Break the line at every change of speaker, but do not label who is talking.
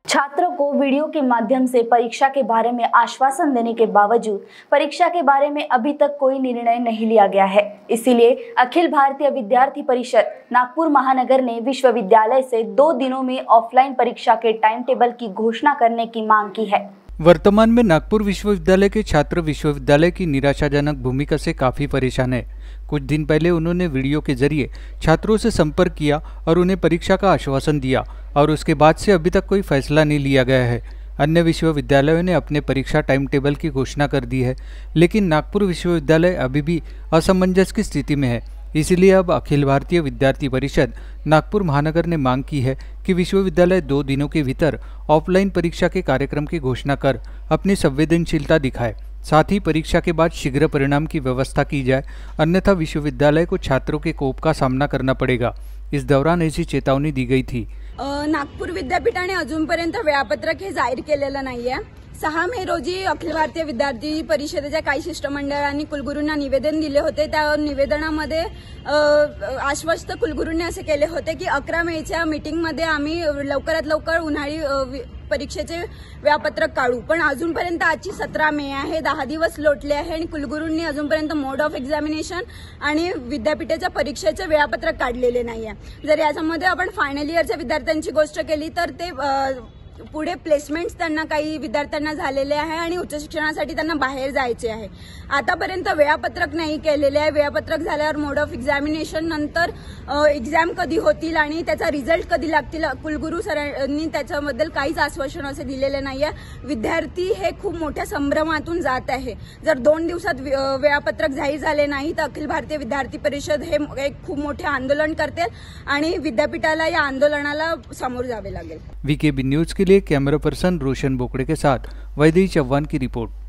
छात्रों को वीडियो के माध्यम से परीक्षा के बारे में आश्वासन देने के बावजूद परीक्षा के बारे में अभी तक कोई निर्णय नहीं लिया गया है। इसीलिए अखिल भारतीय विद्यार्थी परिषद नागपुर महानगर ने विश्वविद्यालय से 2 दिनों में ऑफलाइन परीक्षा के टाइम टेबल की घोषणा करने की मांग की है।
वर्तमान में नागपुर विश्वविद्यालय के छात्र विश्वविद्यालय की निराशाजनक भूमिका से काफ़ी परेशान है। कुछ दिन पहले उन्होंने वीडियो के जरिए छात्रों से संपर्क किया और उन्हें परीक्षा का आश्वासन दिया और उसके बाद से अभी तक कोई फैसला नहीं लिया गया है। अन्य विश्वविद्यालयों ने अपने परीक्षा टाइम टेबल की घोषणा कर दी है, लेकिन नागपुर विश्वविद्यालय अभी भी असमंजस की स्थिति में है। इसलिए अब अखिल भारतीय विद्यार्थी परिषद नागपुर महानगर ने मांग की है कि विश्वविद्यालय 2 दिनों के भीतर ऑफलाइन परीक्षा के कार्यक्रम की घोषणा कर अपनी संवेदनशीलता दिखाए। साथ ही परीक्षा के बाद शीघ्र परिणाम की व्यवस्था की जाए, अन्यथा विश्वविद्यालय को छात्रों के कोप का सामना करना पड़ेगा। इस दौरान ऐसी चेतावनी दी गई थी।
नागपूर विद्यापीठाने अजूनपर्यंत वेळापत्रक हे जाहीर केलेलं नाहीये। 6 मे रोजी अखिल भारतीय विद्यार्थी परिषदेच्या काही शिष्टमंडळांनी कुलगुरूंना निवेदन दिले होते। त्या निवेदनामध्ये आश्वस्त कुलगुरूंनी असे केले होते की 11 मेच्या मीटिंगमध्ये आम्ही लवकरात लवकर उन्हाळी परीक्षेचे वेळापत्रक काढू, पण अजूनपर्यंत आजची 17 मे आहे, 10 दिवस लोटले आहे आणि कुलगुरूंनी अजूनपर्यंत मोड ऑफ एक्झामिनेशन आणि विद्यापीठाच्या परीक्षेचे वेळापत्रक काढलेले नाहीये। जर याच्यामध्ये आपण फायनल इयरच्या विद्यार्थ्यांची गोष्ट केली तर ते पुढे प्लेसमेंट्स त्यांना काही विद्यार्थ्यांना झालेले आहे आणि उच्च शिक्षणासाठी त्यांना बाहेर जायचे आहे। आतापर्यंत वेळापत्रक नाही केलेले आहे। वेळापत्रक झाल्यावर मोड ऑफ एक्झामिनेशन नंतर एक्झाम कधी होतील आणि त्याचा रिझल्ट कधी लागतील, कुलगुरू सरांनी त्याच्याबद्दल काहीच आश्वासन असे दिलेले नाहीये। विद्यार्थी हे खूप मोठ्या संभ्रमातून जात आहे। जर 2 दिवसात वेळापत्रक जाहीर झाले नाही तर अखिल भारतीय विद्यार्थी परिषद हे एक खूप मोठे आंदोलन करते आणि विद्यापीठाला या आंदोलनाला सामोर जावे लागेल।
वीकेबी न्यूज के लिए कैमरा पर्सन रोशन बोकड़े के साथ वैदेही चौहान की रिपोर्ट।